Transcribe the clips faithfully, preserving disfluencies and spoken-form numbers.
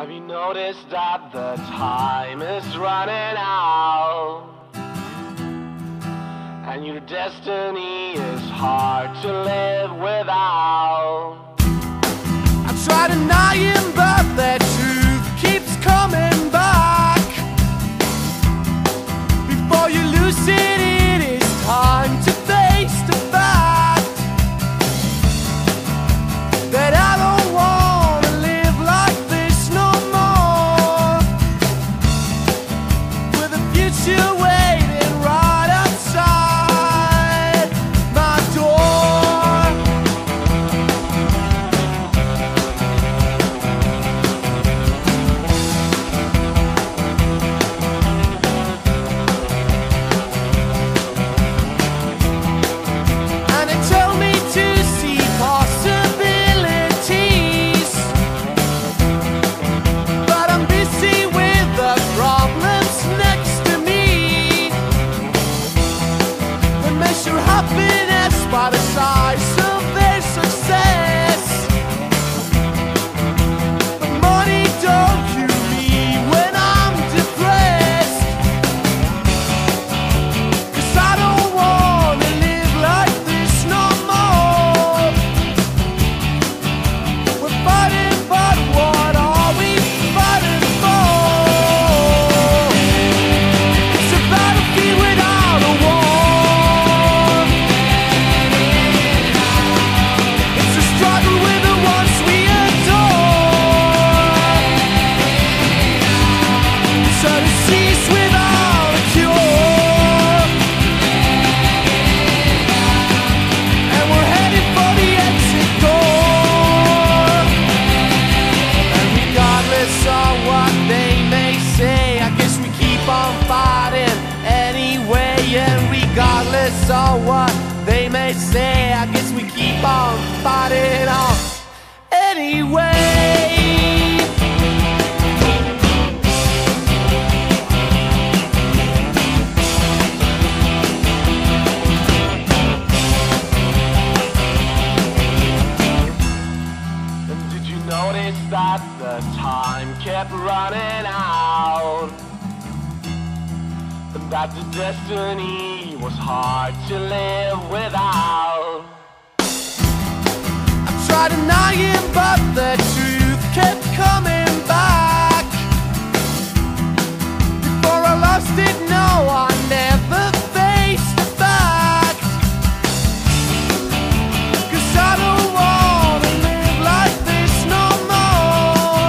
Have you noticed that the time is running out? And your destiny is hard to live without. I try denying, but the truth keeps coming back. Before you lose it, it is time to face the fact that I don't want to live like this no more, with a future waiting right outside my door. And they tell me to see possibilities, but I'm busy with the problems next to me. They measure happiness by the size of their success, but money don't cure me when I'm depressed. 'Cause I don't wanna live like this no more. We're fighting, but what are we fighting for? It's a battlefield without a war. It's a struggle with the ones we adore. It's a disease without a cure, and we're headed for the exit door. And regardless of what they may say, I guess we keep on fighting anyway. And regardless of what they may say, I guess we keep on fighting on anyway. And did you notice that the time kept running out? And that the destiny was hard to live without? I tried denying, but the truth kept coming back. Before I lost it, no, I never faced the fact. 'Cause I don't wanna live like this no more,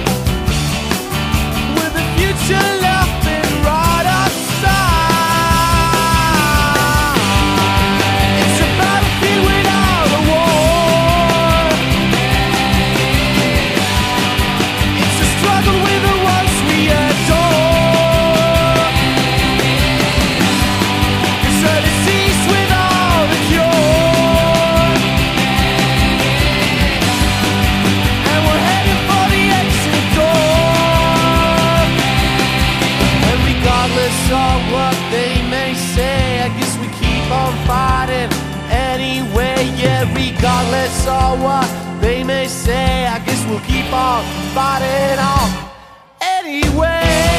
with the future laughing right outside. It's a battlefield without a war. It's a struggle with the ones we adore. It's a disease without a cure, and we're heading for the exit door. And regardless of what they may say, I guess we keep on fighting anyway. Yeah, regardless of what they may say, I guess we'll keep on fighting on anyway.